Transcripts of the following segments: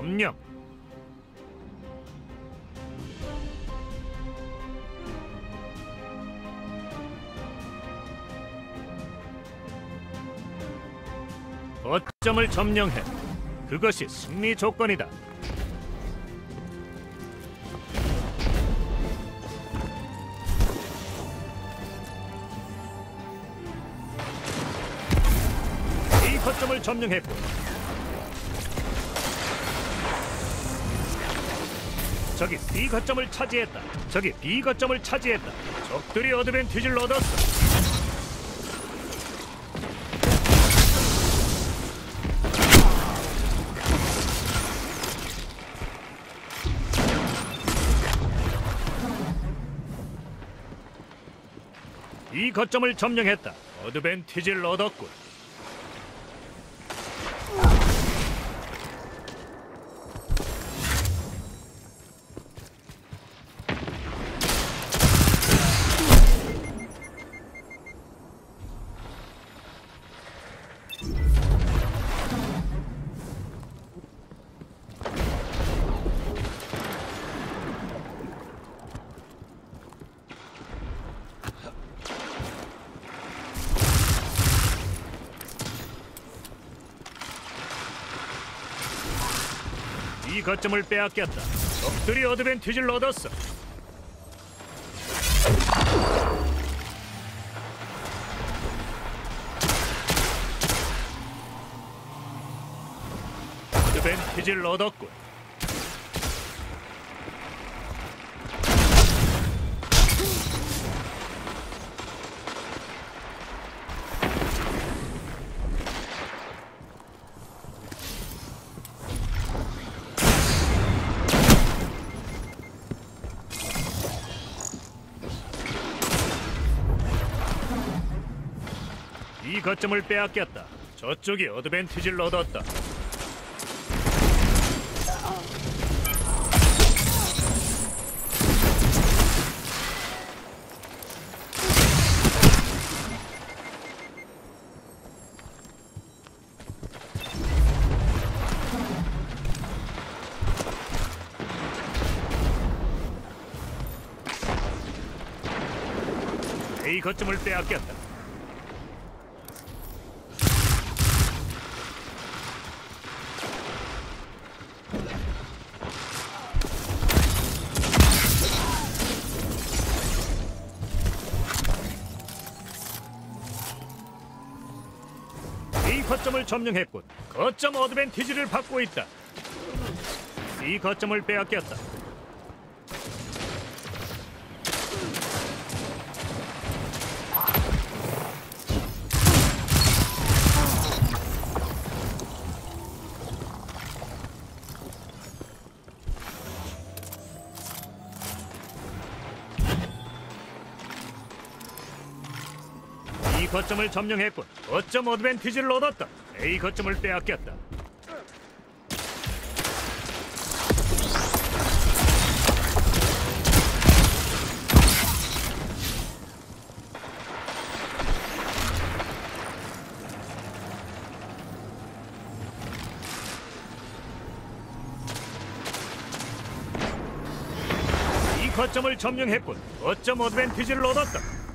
점령. 거점을 점령해. 그것이 승리 조건이다. A 거점을 점령했고, 적이 B 거점을 차지했다. 적이 B 거점을 차지했다. 적들이 어드밴티지를 얻었어. 이 거점을 점령했다. 어드밴티지를 얻었군. 이 거점을 빼앗겼다. 적들이 어드밴티지를 얻었어. 어드밴티지를 얻었군. 이 거점을 빼앗겼다. 저쪽이 어드밴티지를 얻었다. A 거점을 빼앗겼다. A 거점을 점령했군. 거점 어드밴티지를 받고 있다. B 거점을 빼앗겼다. 이 거점을 점령했군. 거점 어드밴티지를 얻었다. A 거점을 빼앗겼다. 이 거점을 점령했군. 거점 어드밴티지를 얻었다.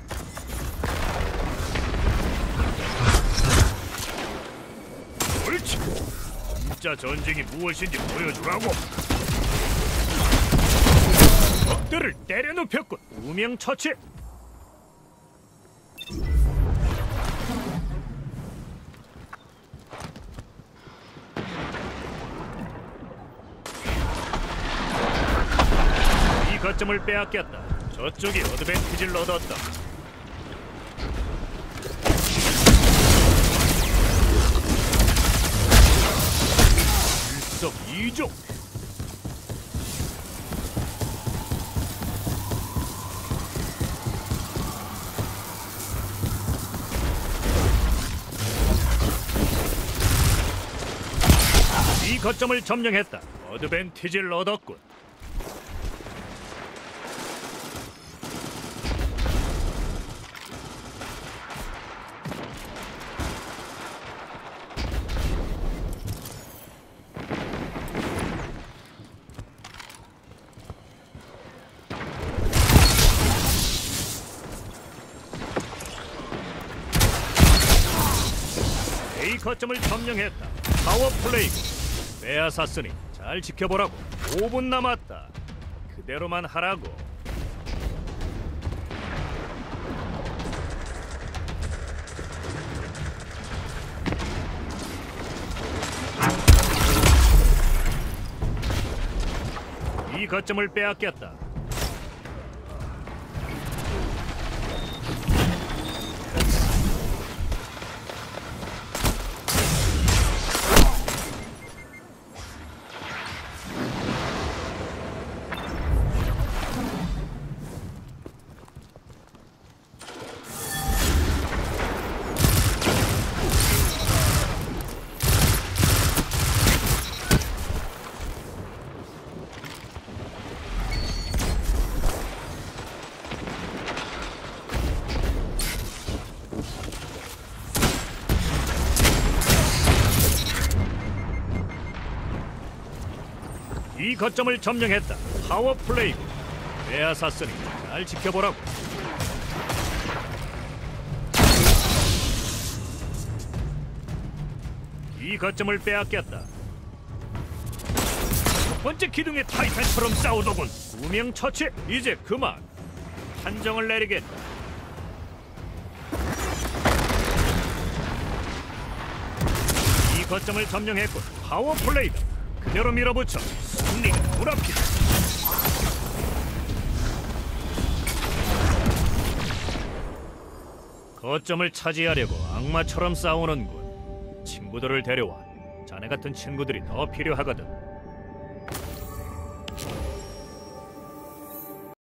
옳지. 진짜 전쟁이 무엇인지 보여주라고. 적들을 때려눕혔군. 우명 처치. 이 거점을 빼앗겼다. 저쪽이 어드밴티지를 얻었다. 일석이조. 이 거점을 점령했다. 어드밴티지를 얻었군. 거점을 점령했다. 파워 플레이고 빼앗았으니 잘 지켜보라고. 5분 남았다. 그대로만 하라고. 이 거점을 빼앗겼다. 이 거점을 점령했다. 파워 플레이고 빼앗았으니 잘 지켜보라고. 이 거점을 빼앗겼다. 첫 번째 기둥의 타이탄처럼 싸우더군. 2명 처치. 이제 그만. 판정을 내리겠다. 이 거점을 점령했고 파워 플레이다. 그대로 밀어붙여. 승리가 눈앞이다. 거점을 차지하려고 악마처럼 싸우는군. 친구들을 데려와. 자네 같은 친구들이 더 필요하거든.